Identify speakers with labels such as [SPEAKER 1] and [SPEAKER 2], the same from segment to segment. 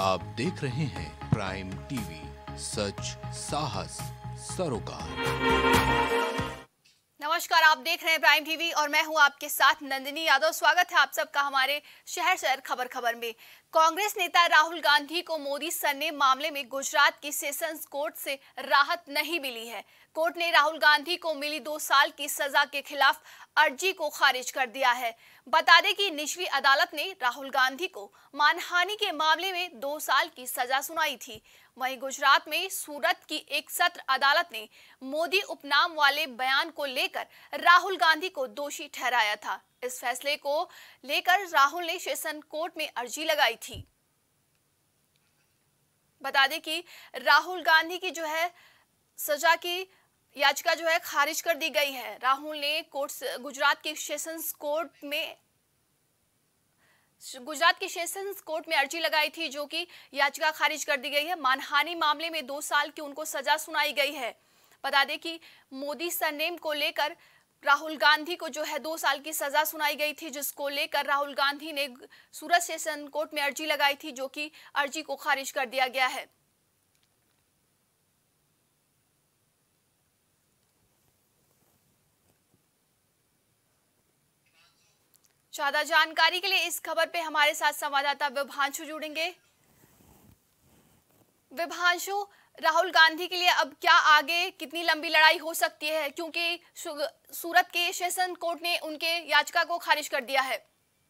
[SPEAKER 1] आप देख रहे हैं प्राइम टीवी, सच साहस सरोकार।
[SPEAKER 2] नमस्कार, आप देख रहे हैं प्राइम टीवी और मैं हूं आपके साथ नंदिनी यादव। स्वागत है आप सबका हमारे शहर खबर में। कांग्रेस नेता राहुल गांधी को मोदी सरनेम मामले में गुजरात की सेशंस कोर्ट से राहत नहीं मिली है। कोर्ट ने राहुल गांधी को मिली 2 साल की सजा के खिलाफ अर्जी को खारिज कर दिया है। बता दें कि निचली अदालत ने राहुल गांधी को मानहानि के मामले में 2 साल की सजा सुनाई थी। वहीं गुजरात में सूरत की एक सत्र अदालत ने मोदी उपनाम वाले बयान को लेकर राहुल गांधी को दोषी ठहराया था। इस फैसले को लेकर राहुल ने सेशन कोर्ट में अर्जी लगाई थी। बता दें कि राहुल गांधी की सजा की याचिका खारिज कर दी गई है। राहुल ने गुजरात के सेशंस कोर्ट में अर्जी लगाई थी, जो कि याचिका खारिज कर दी गई है। मानहानि मामले में 2 साल की उनको सजा सुनाई गई है। बता दें कि मोदी सरनेम को लेकर राहुल गांधी को 2 साल की सजा सुनाई गई थी, जिसको लेकर राहुल गांधी ने सूरत सेशन कोर्ट में अर्जी लगाई थी, जो कि अर्जी को खारिज कर दिया गया है। ज्यादा जानकारी के लिए इस खबर पे हमारे साथ संवाददाता विभांशु जुड़ेंगे। विभांशु, राहुल गांधी के लिए अब क्या आगे कितनी लंबी लड़ाई हो सकती है, क्योंकि सूरत के सेशन कोर्ट ने उनके याचिका को खारिज कर दिया है।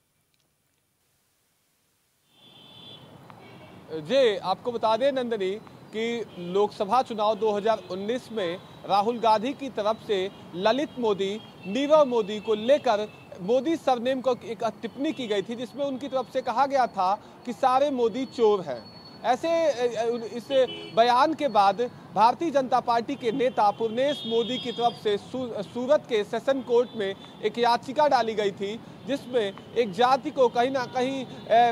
[SPEAKER 3] जी, आपको बता दें नंदनी कि लोकसभा चुनाव 2019 में राहुल गांधी की तरफ से ललित मोदी, नीरव मोदी को लेकर मोदी सरनेम को एक टिप्पणी की गई थी, जिसमें उनकी तरफ से कहा गया था कि सारे मोदी चोर हैं। ऐसे इस बयान के बाद भारतीय जनता पार्टी के नेता पुरनेश मोदी की तरफ से सूरत के सेशन कोर्ट में एक याचिका डाली गई थी, जिसमें एक जाति को कहीं ना कहीं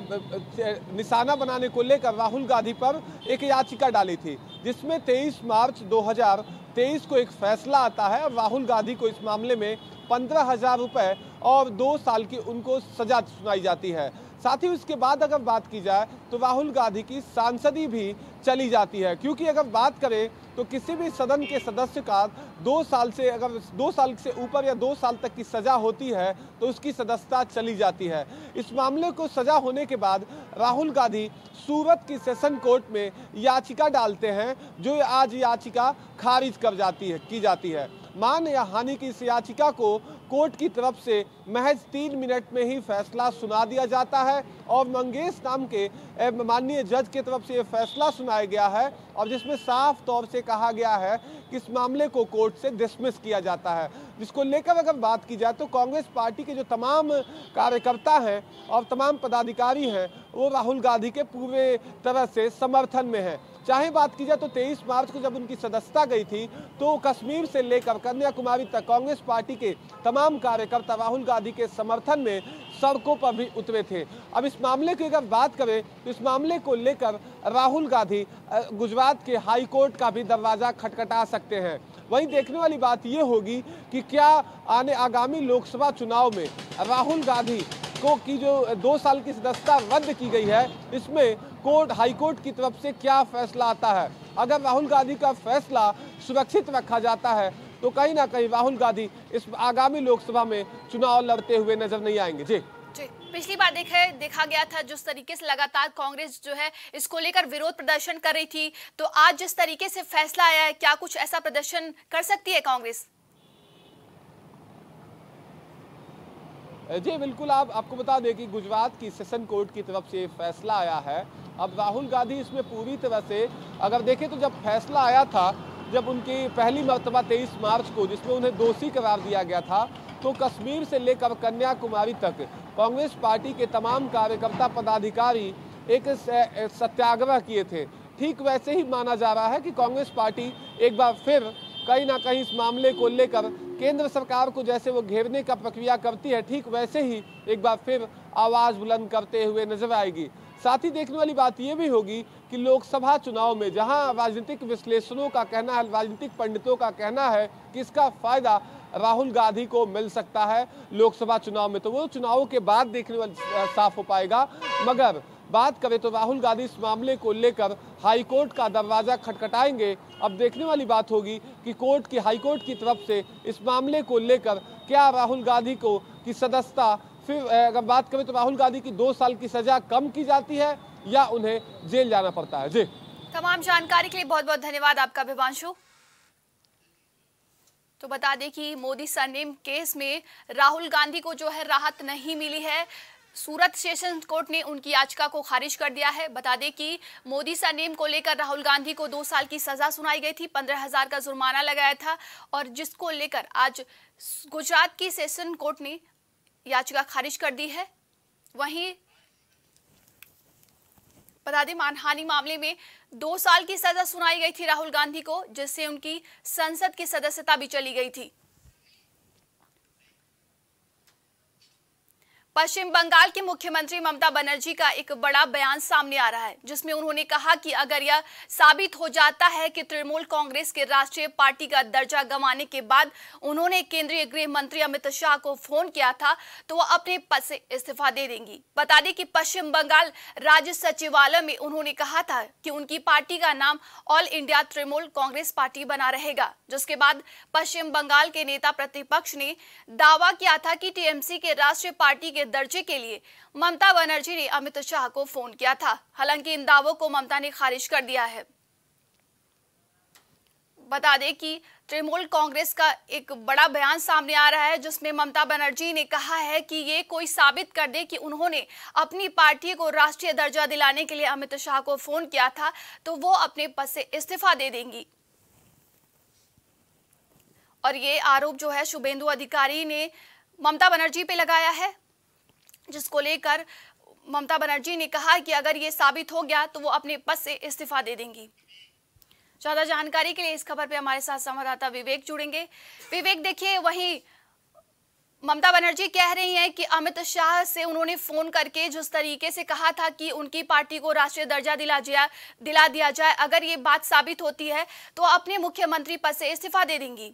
[SPEAKER 3] निशाना बनाने को लेकर राहुल गांधी पर एक याचिका डाली थी, जिसमें 23 मार्च 2023 को एक फैसला आता है और राहुल गांधी को इस मामले में 15,000 रुपए और 2 साल की उनको सजा सुनाई जाती है। साथ ही उसके बाद अगर बात की जाए तो राहुल गांधी की सांसदी भी चली जाती है, क्योंकि अगर बात करें तो किसी भी सदन के सदस्य का 2 साल से अगर 2 साल से ऊपर या 2 साल तक की सजा होती है तो उसकी सदस्यता चली जाती है। इस मामले को सजा होने के बाद राहुल गांधी सूरत की सेशन कोर्ट में याचिका डालते हैं, जो आज याचिका खारिज की जाती है। मान या हानि की इस याचिका को कोर्ट की तरफ से महज 3 मिनट में ही फैसला सुना दिया जाता है और मंगेश नाम के माननीय जज की तरफ से ये फैसला सुनाया गया है, और जिसमें साफ तौर से कहा गया है कि इस मामले को कोर्ट से डिसमिस किया जाता है। जिसको लेकर अगर बात की जाए तो कांग्रेस पार्टी के जो तमाम कार्यकर्ता हैं और तमाम पदाधिकारी हैं, वो राहुल गांधी के पूरे तरह से समर्थन में हैं। चाहे बात की जाए तो 23 मार्च को जब उनकी सदस्यता गई थी तो कश्मीर से लेकर कन्याकुमारी तक कांग्रेस पार्टी के तमाम कार्यकर्ता राहुल गांधी के समर्थन में सड़कों पर भी उतरे थे। अब इस मामले की अगर बात करें तो इस मामले को लेकर राहुल गांधी गुजरात के हाई कोर्ट का भी दरवाजा खटखटा सकते हैं। वहीं देखने वाली बात ये होगी कि क्या आगामी लोकसभा चुनाव में राहुल गांधी की जो 2 साल की सदस्यता रद्द की गई है, इसमें हाई कोर्ट की तरफ से क्या फैसला आता है। अगर राहुल गांधी का फैसला सुरक्षित रखा जाता है तो कहीं ना कहीं राहुल गांधी इस आगामी लोकसभा में चुनाव लड़ते हुए नजर नहीं आएंगे। जी,
[SPEAKER 2] पिछली बार देखा गया था जिस तरीके से लगातार कांग्रेस इसको लेकर विरोध प्रदर्शन कर रही थी, तो आज जिस तरीके से फैसला आया है, क्या कुछ ऐसा प्रदर्शन कर सकती है कांग्रेस?
[SPEAKER 3] जी बिल्कुल, आपको बता दें कि गुजरात की सेशन कोर्ट की तरफ से फैसला आया है। अब राहुल गांधी इसमें पूरी तरह से अगर देखें तो जब फैसला आया था, जब उनकी पहली मर्तबा 23 मार्च को जिसमें उन्हें दोषी करार दिया गया था, तो कश्मीर से लेकर कन्याकुमारी तक कांग्रेस पार्टी के तमाम कार्यकर्ता पदाधिकारी एक सत्याग्रह किए थे। ठीक वैसे ही माना जा रहा है कि कांग्रेस पार्टी एक बार फिर कहीं ना कहीं इस मामले को लेकर केंद्र सरकार को जैसे वो घेरने का प्रक्रिया करती है, ठीक वैसे ही एक बार फिर आवाज बुलंद करते हुए नजर आएगी। साथ ही देखने वाली बात यह भी होगी कि लोकसभा चुनाव में जहां राजनीतिक विश्लेषणों का कहना है, राजनीतिक पंडितों का कहना है कि इसका फायदा राहुल गांधी को मिल सकता है लोकसभा चुनाव में, तो वो चुनावों के बाद देखने वाला साफ हो पाएगा। मगर बात करें तो राहुल गांधी इस मामले को लेकर हाईकोर्ट का दरवाजा खटखटाएंगे। अब देखने वाली बात होगी कि हाईकोर्ट की तरफ से इस मामले को लेकर क्या राहुल गांधी को की सदस्यता, फिर अगर बात करें तो राहुल गांधी की 2 साल की सजा कम की जाती है या उन्हें जेल जाना पड़ता है। जी,
[SPEAKER 2] तमाम जानकारी के लिए बहुत बहुत धन्यवाद आपका विभांशु। तो बता दें कि मोदी सरनेम केस में राहुल गांधी को जो है राहत नहीं मिली है। सूरत सेशन कोर्ट ने उनकी याचिका को खारिज कर दिया है। बता दें कि मोदी सरनेम को लेकर राहुल गांधी को 2 साल की सजा सुनाई गई थी, 15,000 का जुर्माना लगाया था, और जिसको लेकर आज गुजरात की सेशन कोर्ट ने याचिका खारिज कर दी है। वहीं बता दें मानहानि मामले में 2 साल की सजा सुनाई गई थी राहुल गांधी को, जिससे उनकी संसद की सदस्यता भी चली गई थी। पश्चिम बंगाल की मुख्यमंत्री ममता बनर्जी का एक बड़ा बयान सामने आ रहा है, जिसमें उन्होंने कहा कि अगर यह साबित हो जाता है कि तृणमूल कांग्रेस के राष्ट्रीय पार्टी का दर्जा गंवाने के बाद उन्होंने केंद्रीय गृह मंत्री अमित शाह को फोन किया था, तो वह अपने पद से इस्तीफा दे देंगी। बता दें कि पश्चिम बंगाल राज्य सचिवालय में उन्होंने कहा था कि उनकी पार्टी का नाम all India Trinamool Congress party बना रहेगा, जिसके बाद पश्चिम बंगाल के नेता प्रतिपक्ष ने दावा किया था कि टीएमसी के राष्ट्रीय पार्टी के दर्जे के लिए ममता बनर्जी ने अमित शाह को फोन किया था। हालांकि इन दावों को ममता ने खारिज कर दिया है। बता दें कि तृणमूल कांग्रेस का एक बड़ा बयान सामने आ रहा है, जिसमें ममता बनर्जी ने कहा है कि ये कोई साबित कर दे कि उन्होंने अपनी पार्टी को राष्ट्रीय दर्जा दिलाने के लिए अमित शाह को फोन किया था, तो वो अपने पद से इस्तीफा दे देंगी। और ये आरोप जो है शुभेंदु अधिकारी ने ममता बनर्जी पे लगाया है, जिसको लेकर ममता बनर्जी ने कहा कि अगर ये साबित हो गया तो वो अपने पद से इस्तीफा दे देंगी। ज्यादा जानकारी के लिए इस खबर पे हमारे साथ संवाददाता विवेक जुड़ेंगे। विवेक, देखिए, वहीं ममता बनर्जी कह रही हैं कि अमित शाह से उन्होंने फोन करके जिस तरीके से कहा था कि उनकी पार्टी को राष्ट्रीय दर्जा दिला दिया जाए, अगर ये बात साबित होती है तो अपने मुख्यमंत्री पद से इस्तीफा दे देंगी।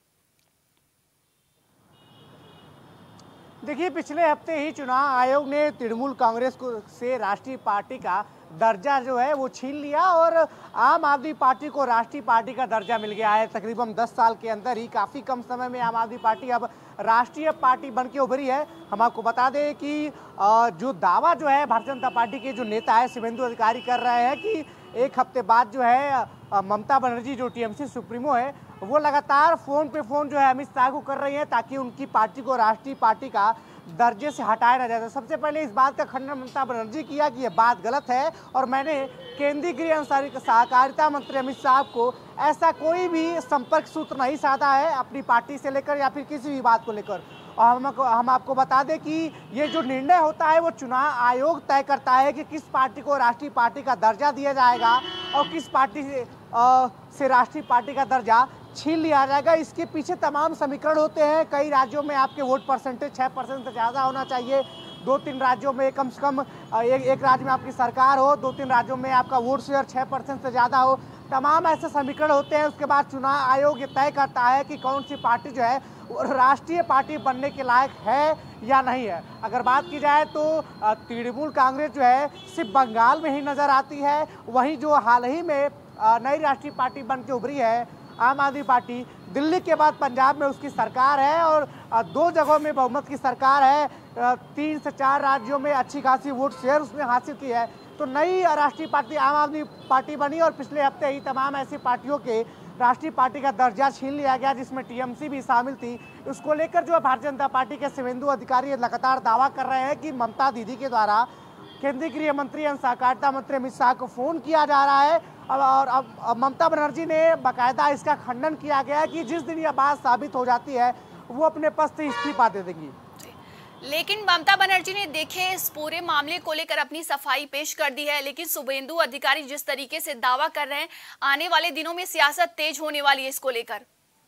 [SPEAKER 4] देखिए, पिछले हफ्ते ही चुनाव आयोग ने तृणमूल कांग्रेस को से राष्ट्रीय पार्टी का दर्जा जो है वो छीन लिया और आम आदमी पार्टी को राष्ट्रीय पार्टी का दर्जा मिल गया है। तकरीबन 10 साल के अंदर ही, काफ़ी कम समय में आम आदमी पार्टी अब राष्ट्रीय पार्टी बन के उभरी है। हम आपको बता दें कि जो दावा जो है भारतीय जनता पार्टी के जो नेता है शुभेंदु अधिकारी कर रहे हैं कि एक हफ्ते बाद जो है ममता बनर्जी जो टीएमसी सुप्रीमो है वो लगातार फोन पे फोन जो है अमित शाह को कर रही है ताकि उनकी पार्टी को राष्ट्रीय पार्टी का दर्जे से हटाया ना जाए। सबसे पहले इस बात का खंडन ममता बनर्जी किया कि यह बात गलत है और मैंने केंद्रीय गृह सहकारिता मंत्री अमित शाह को ऐसा कोई भी संपर्क सूत्र नहीं साधा है अपनी पार्टी से लेकर या फिर किसी भी बात को लेकर। और हम आपको बता दें कि ये जो निर्णय होता है वो चुनाव आयोग तय करता है कि किस पार्टी को राष्ट्रीय पार्टी का दर्जा दिया जाएगा और किस पार्टी से राष्ट्रीय पार्टी का दर्जा छीन लिया जाएगा। इसके पीछे तमाम समीकरण होते हैं। कई राज्यों में आपके वोट परसेंटेज 6% से ज़्यादा होना चाहिए, 2-3 राज्यों में कम से कम एक राज्य में आपकी सरकार हो, 2-3 राज्यों में आपका वोट शेयर 6% से ज़्यादा हो। तमाम ऐसे समीकरण होते हैं। उसके बाद चुनाव आयोग ये तय करता है कि कौन सी पार्टी जो है राष्ट्रीय पार्टी बनने के लायक है या नहीं है। अगर बात की जाए तो तृणमूल कांग्रेस जो है सिर्फ बंगाल में ही नज़र आती है, वहीं जो हाल ही में नई राष्ट्रीय पार्टी बन के उभरी है आम आदमी पार्टी, दिल्ली के बाद पंजाब में उसकी सरकार है और 2 जगहों में बहुमत की सरकार है। 3 से 4 राज्यों में अच्छी खासी वोट शेयर उसने हासिल की है। तो नई राष्ट्रीय पार्टी आम आदमी पार्टी बनी और पिछले हफ्ते ही तमाम ऐसी पार्टियों के राष्ट्रीय पार्टी का दर्जा छीन लिया गया, जिसमें टीएमसी भी शामिल थी। उसको लेकर जो भारतीय जनता पार्टी के शुभेंदु अधिकारी लगातार दावा कर रहे हैं कि ममता दीदी के द्वारा केंद्रीय गृह मंत्री एवं सहकारिता मंत्री अमित शाह को फोन किया जा रहा है। और अब ममता बनर्जी ने बाकायदा इसका खंडन किया गया है कि जिस दिन यह बात साबित हो जाती है वो अपने पद से इस्तीफा दे देंगी।
[SPEAKER 2] लेकिन ममता बनर्जी ने देखे इस पूरे मामले को लेकर अपनी सफाई पेश कर दी है, लेकिन शुभेंदु अधिकारी जिस तरीके से दावा कर रहे हैं आने वाले दिनों में सियासत तेज होने वाली है इसको लेकर।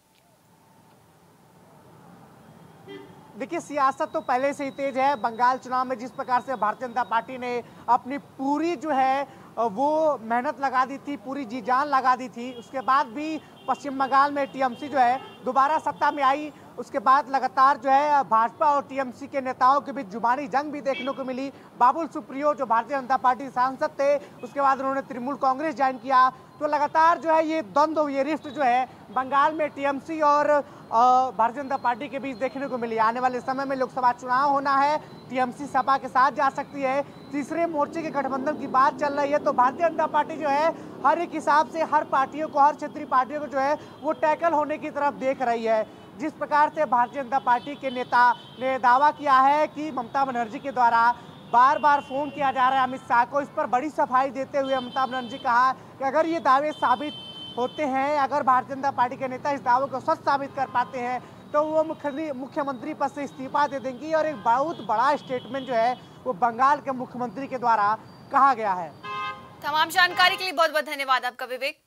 [SPEAKER 4] देखिए, सियासत तो पहले से ही तेज है। बंगाल चुनाव में जिस प्रकार से भारतीय जनता पार्टी ने अपनी पूरी जो है वो मेहनत लगा दी थी, पूरी जी जान लगा दी थी, उसके बाद भी पश्चिम बंगाल में टीएमसी जो है दोबारा सत्ता में आई उसके बाद लगातार जो है भाजपा और टीएमसी के नेताओं के बीच जुबानी जंग भी देखने को मिली। बाबुल सुप्रियो जो भारतीय जनता पार्टी सांसद थे, उसके बाद उन्होंने तृणमूल कांग्रेस ज्वाइन किया। तो लगातार जो है ये द्वंद्व, ये रिफ्ट जो है बंगाल में टीएमसी और भारतीय जनता पार्टी के बीच देखने को मिली। आने वाले समय में लोकसभा चुनाव होना है, टीएमसी सपा के साथ जा सकती है, तीसरे मोर्चे के गठबंधन की बात चल रही है। तो भारतीय जनता पार्टी जो है हर एक हिसाब से हर पार्टियों को, हर क्षेत्रीय पार्टियों को जो है वो टैकल होने की तरफ देख रही है। जिस प्रकार से भारतीय जनता पार्टी के नेता ने दावा किया है कि ममता बनर्जी के द्वारा बार बार फोन किया जा रहा है अमित शाह को, इस पर बड़ी सफाई देते हुए ममता बनर्जी कहा कि अगर ये दावे साबित होते हैं, अगर भारतीय जनता पार्टी के नेता इस दावे को सच साबित कर पाते हैं तो वो मुख्यमंत्री पद से इस्तीफा दे देंगी। और एक बहुत बड़ा स्टेटमेंट जो है वो बंगाल के मुख्यमंत्री के द्वारा कहा गया है।
[SPEAKER 2] तमाम जानकारी के लिए बहुत बहुत धन्यवाद आपका विवेक।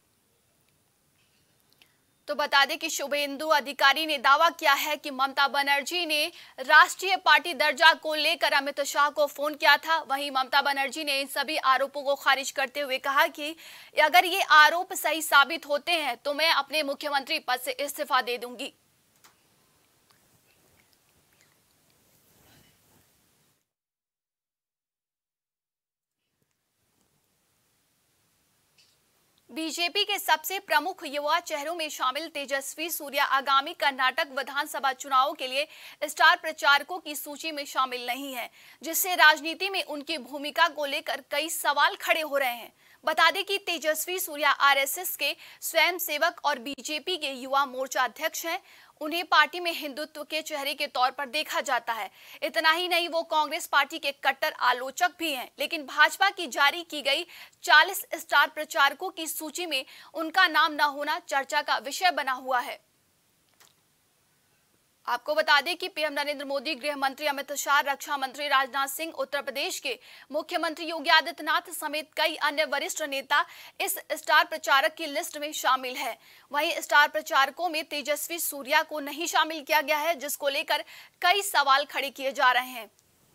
[SPEAKER 2] तो बता दें कि शुभेंदु अधिकारी ने दावा किया है कि ममता बनर्जी ने राष्ट्रीय पार्टी दर्जा को लेकर अमित शाह को फोन किया था। वहीं ममता बनर्जी ने इन सभी आरोपों को खारिज करते हुए कहा कि अगर ये आरोप सही साबित होते हैं तो मैं अपने मुख्यमंत्री पद से इस्तीफा दे दूंगी। बीजेपी के सबसे प्रमुख युवा चेहरों में शामिल तेजस्वी सूर्या आगामी कर्नाटक विधानसभा चुनावों के लिए स्टार प्रचारकों की सूची में शामिल नहीं है, जिससे राजनीति में उनकी भूमिका को लेकर कई सवाल खड़े हो रहे हैं। बता दें कि तेजस्वी सूर्या आरएसएस के स्वयंसेवक और बीजेपी के युवा मोर्चा अध्यक्ष हैं। उन्हें पार्टी में हिंदुत्व के चेहरे के तौर पर देखा जाता है। इतना ही नहीं, वो कांग्रेस पार्टी के कट्टर आलोचक भी हैं। लेकिन भाजपा की जारी की गई 40 स्टार प्रचारकों की सूची में उनका नाम न होना चर्चा का विषय बना हुआ है। आपको बता दें कि पीएम नरेंद्र मोदी, गृह मंत्री अमित शाह, रक्षा मंत्री राजनाथ सिंह, उत्तर प्रदेश के मुख्यमंत्री योगी आदित्यनाथ समेत कई अन्य वरिष्ठ नेता इस स्टार प्रचारक की लिस्ट में शामिल है। वहीं स्टार प्रचारकों में तेजस्वी सूर्या को नहीं शामिल किया गया है, जिसको लेकर कई सवाल खड़े किए जा रहे हैं।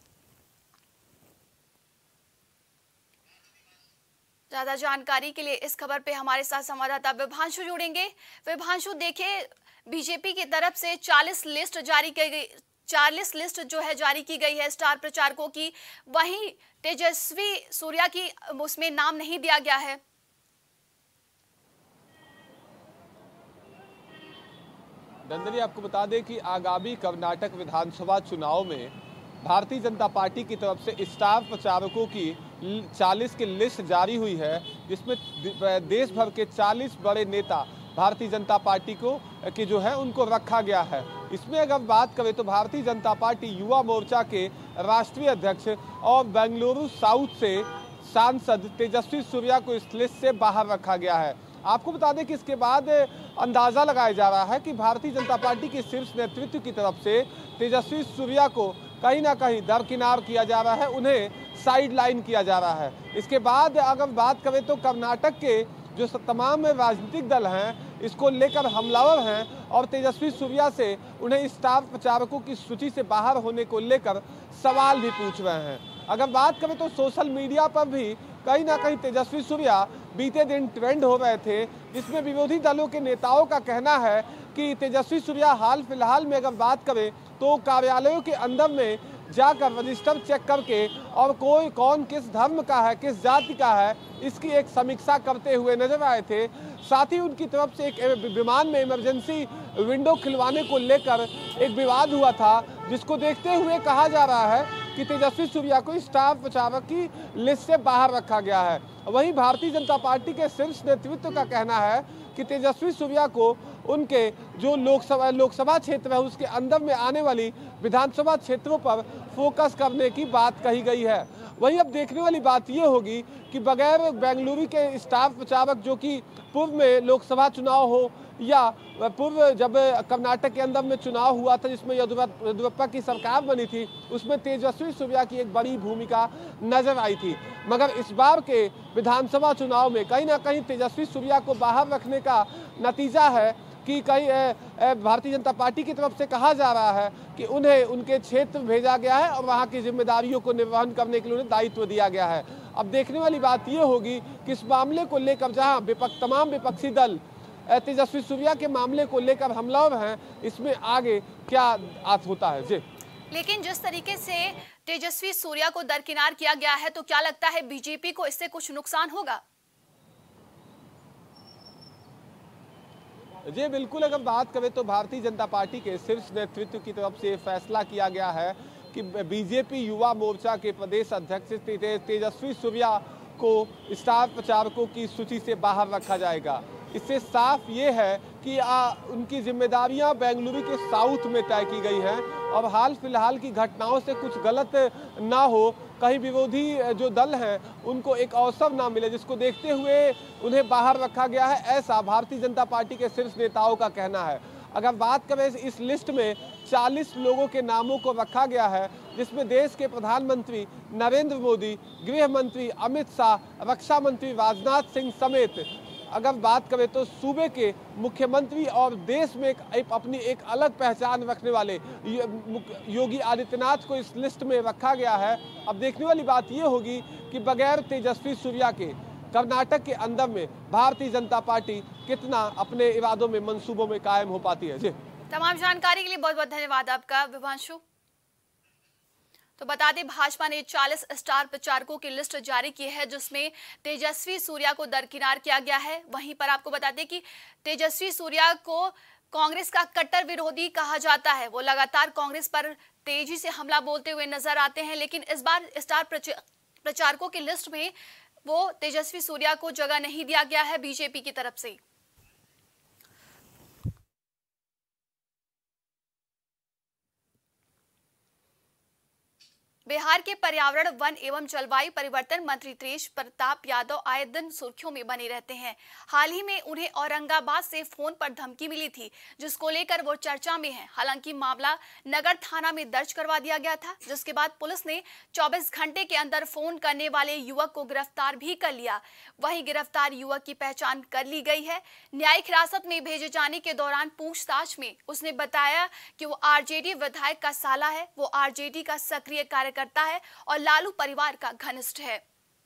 [SPEAKER 2] ज्यादा जानकारी के लिए इस खबर पे हमारे साथ संवाददाता विभांशु जुड़ेंगे। विभांशु, देखिए बीजेपी की तरफ से 40 लिस्ट जारी की गई, 40 लिस्ट जो है जारी की गई है स्टार प्रचारकों की, वहीं तेजस्वी सूर्या की उसमें नाम नहीं दिया गया है।
[SPEAKER 3] नंदनी, आपको बता दें कि आगामी कर्नाटक विधानसभा चुनाव में भारतीय जनता पार्टी की तरफ से स्टार प्रचारकों की 40 की लिस्ट जारी हुई है, जिसमें देश भर के 40 बड़े नेता भारतीय जनता पार्टी को जो है उनको रखा गया है। इसमें अगर बात करें तो भारतीय जनता पार्टी युवा मोर्चा के राष्ट्रीय अध्यक्ष और बेंगलुरु साउथ से सांसद तेजस्वी सूर्या को इस लिस्ट से बाहर रखा गया है। आपको बता दें कि इसके बाद अंदाजा लगाया जा रहा है कि भारतीय जनता पार्टी के शीर्ष नेतृत्व की तरफ से तेजस्वी सूर्या को कहीं ना कहीं दरकिनार किया जा रहा है, उन्हें साइड लाइन किया जा रहा है। इसके बाद अगर बात करें तो कर्नाटक के जो तमाम राजनीतिक दल हैं इसको लेकर हमलावर हैं और तेजस्वी सूर्या से उन्हें स्टार प्रचारकों की सूची से बाहर होने को लेकर सवाल भी पूछ रहे हैं। अगर बात करें तो सोशल मीडिया पर भी कहीं ना कहीं तेजस्वी सूर्या बीते दिन ट्रेंड हो रहे थे, जिसमें विरोधी दलों के नेताओं का कहना है कि तेजस्वी सूर्या हाल फिलहाल में अगर बात करें तो कार्यालयों के अंदर में जाकर रजिस्टर चेक करके और कोई कौन किस धर्म का है, किस जाति का है, इसकी एक समीक्षा करते हुए नजर आए थे। साथ ही उनकी तरफ से एक विमान में इमरजेंसी विंडो खिलवाने को लेकर एक विवाद हुआ था, जिसको देखते हुए कहा जा रहा है कि तेजस्वी सूर्या को स्टार प्रचारक की लिस्ट से बाहर रखा गया है। वहीं भारतीय जनता पार्टी के शीर्ष नेतृत्व का कहना है कि तेजस्वी सूर्या को उनके जो लोकसभा क्षेत्र है उसके अंदर में आने वाली विधानसभा क्षेत्रों पर फोकस करने की बात कही गई है। वहीं अब देखने वाली बात ये होगी कि बगैर बेंगलुरु के स्टार प्रचारक, जो कि पूर्व में लोकसभा चुनाव हो या पूर्व जब कर्नाटक के अंदर में चुनाव हुआ था जिसमें येदियुरप्पा की सरकार बनी थी, उसमें तेजस्वी सूर्या की एक बड़ी भूमिका नजर आई थी। मगर इस बार के विधानसभा चुनाव में कहीं ना कहीं तेजस्वी सूर्या को बाहर रखने का नतीजा है कि कहीं भारतीय जनता पार्टी की तरफ से कहा जा रहा है कि उन्हें उनके क्षेत्र भेजा गया है और वहां की जिम्मेदारियों को निर्वहन करने के लिए उन्हें दायित्व दिया गया है। अब देखने वाली बात ये होगी कि इस मामले को लेकर जहां तमाम विपक्षी दल तेजस्वी सूर्या के मामले को लेकर हमलावर हैं, इसमें आगे क्या होता है जी।
[SPEAKER 2] लेकिन जिस तरीके से तेजस्वी सूर्या को दरकिनार किया गया है, तो क्या लगता है बीजेपी को इससे कुछ नुकसान होगा?
[SPEAKER 3] जी बिल्कुल, अगर बात करें तो भारतीय जनता पार्टी के शीर्ष नेतृत्व की तरफ से फैसला किया गया है कि बीजेपी युवा मोर्चा के प्रदेश अध्यक्ष तेजस्वी सूर्या को स्टार प्रचारकों की सूची से बाहर रखा जाएगा। इससे साफ ये है कि उनकी जिम्मेदारियां बेंगलुरु के साउथ में तय की गई हैं और हाल फिलहाल की घटनाओं से कुछ गलत ना हो, कहीं विरोधी जो दल हैं उनको एक अवसर ना मिले, जिसको देखते हुए उन्हें बाहर रखा गया है, ऐसा भारतीय जनता पार्टी के शीर्ष नेताओं का कहना है। अगर बात करें इस लिस्ट में 40 लोगों के नामों को रखा गया है, जिसमें देश के प्रधानमंत्री नरेंद्र मोदी, गृह मंत्री अमित शाह, रक्षा मंत्री राजनाथ सिंह समेत अगर बात करें तो सूबे के मुख्यमंत्री और देश में अपनी एक अलग पहचान रखने वाले योगी आदित्यनाथ को इस लिस्ट में रखा गया है। अब देखने वाली बात ये होगी कि बगैर तेजस्वी सूर्या के कर्नाटक के अंदर में भारतीय जनता पार्टी कितना अपने इरादों में, मंसूबों में कायम हो पाती है जी।
[SPEAKER 2] तमाम जानकारी के लिए बहुत बहुत धन्यवाद आपका विभांशु। तो बता दें, भाजपा ने 40 स्टार प्रचारकों की लिस्ट जारी की है, जिसमें तेजस्वी सूर्या को दरकिनार किया गया है। वहीं पर आपको बता दें कि तेजस्वी सूर्या को कांग्रेस का कट्टर विरोधी कहा जाता है। वो लगातार कांग्रेस पर तेजी से हमला बोलते हुए नजर आते हैं, लेकिन इस बार स्टार प्रचारकों की लिस्ट में वो तेजस्वी सूर्या को जगह नहीं दिया गया है बीजेपी की तरफ से। बिहार के पर्यावरण, वन एवं जलवायु परिवर्तन मंत्री तेज प्रताप यादव आए दिन सुर्खियों में बने रहते हैं। हाल ही में उन्हें औरंगाबाद से फोन पर धमकी मिली थी, जिसको लेकर वो चर्चा में हैं। हालांकि मामला नगर थाना में दर्ज करवा दिया गया था, जिसके बाद पुलिस ने 24 घंटे के अंदर फोन करने वाले युवक को गिरफ्तार भी कर लिया। वहीं गिरफ्तार युवक की पहचान कर ली गई है। न्यायिक हिरासत में भेजे जाने के दौरान पूछताछ में उसने बताया कि वो आरजेडी विधायक का साला है, वो आरजेडी का सक्रिय करता है और लालू परिवार का घनिष्ठ है।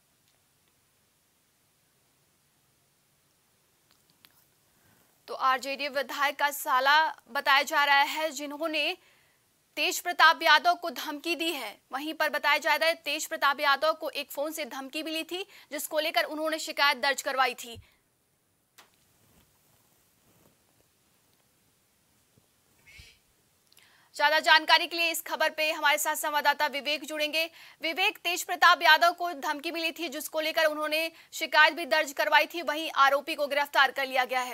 [SPEAKER 2] तो आरजेडी विधायक का साला बताया जा रहा है, जिन्होंने तेज प्रताप यादव को धमकी दी है। वहीं पर बताया जा रहा है तेज प्रताप यादव को एक फोन से धमकी मिली थी, जिसको लेकर उन्होंने शिकायत दर्ज करवाई थी। ज्यादा जानकारी के लिए इस खबर पे हमारे साथ संवाददाता विवेक जुड़ेंगे। विवेक, तेज प्रताप यादव को धमकी मिली थी, जिसको लेकर उन्होंने शिकायत भी दर्ज करवाई थी, वहीं आरोपी को गिरफ्तार कर लिया गया है।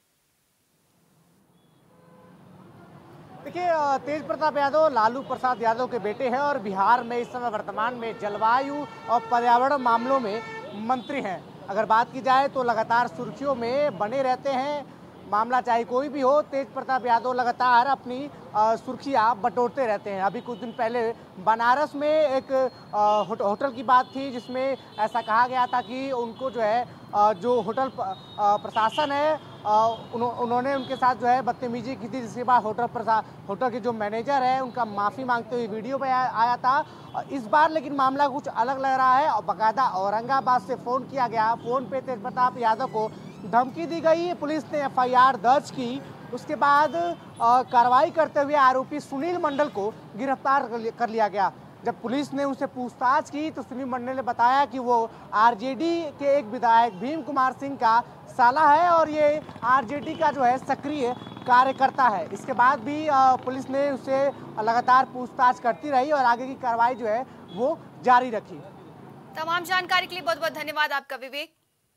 [SPEAKER 4] देखिए, तेज प्रताप यादव लालू प्रसाद यादव के बेटे हैं और बिहार में इस समय वर्तमान में जलवायु और पर्यावरण मामलों में मंत्री हैं। अगर बात की जाए तो लगातार सुर्खियों में बने रहते हैं। मामला चाहे कोई भी हो, तेज प्रताप यादव लगातार अपनी सुर्खियां बटोरते रहते हैं। अभी कुछ दिन पहले बनारस में एक होटल की बात थी, जिसमें ऐसा कहा गया था कि उनको जो है जो होटल प्रशासन है उन्होंने उनके साथ जो है बदतमीजी की थी, जिसके बाद होटल के जो मैनेजर है उनका माफ़ी मांगते हुए वीडियो में आया था। इस बार लेकिन मामला कुछ अलग लग रहा है और बाकायदा औरंगाबाद से फ़ोन किया गया। फ़ोन पे तेज प्रताप यादव को धमकी दी गई। पुलिस ने FIR दर्ज की। उसके बाद कार्रवाई करते हुए आरोपी सुनील मंडल को गिरफ्तार कर लिया गया। जब पुलिस ने उनसे पूछताछ की तो सुनील मंडल ने बताया कि वो आरजेडी के एक विधायक भीम कुमार सिंह का साला है और ये आरजेडी का जो है सक्रिय कार्यकर्ता है। इसके बाद भी पुलिस ने उससे लगातार पूछताछ करती रही और आगे की कार्रवाई जो है वो जारी रखी।
[SPEAKER 2] तमाम जानकारी के लिए बहुत बहुत धन्यवाद आपका विवेक।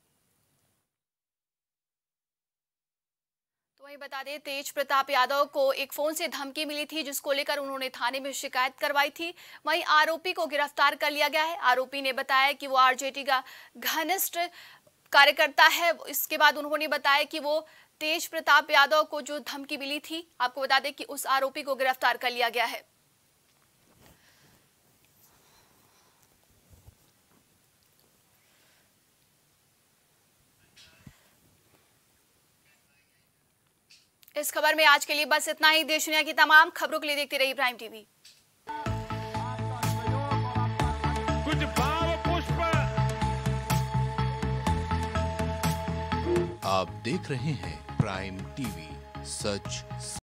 [SPEAKER 2] वहीं बता दें, तेज प्रताप यादव को एक फोन से धमकी मिली थी, जिसको लेकर उन्होंने थाने में शिकायत करवाई थी। वहीं आरोपी को गिरफ्तार कर लिया गया है। आरोपी ने बताया कि वो आरजेडी का घनिष्ठ कार्यकर्ता है। इसके बाद उन्होंने बताया कि वो तेज प्रताप यादव को जो धमकी मिली थी, आपको बता दें कि उस आरोपी को गिरफ्तार कर लिया गया है। इस खबर में आज के लिए बस इतना ही। देश दुनिया की तमाम खबरों के लिए देखते रहिए प्राइम टीवी।
[SPEAKER 5] कुछ भाव पुष्प।
[SPEAKER 1] आप देख रहे हैं प्राइम टीवी, सच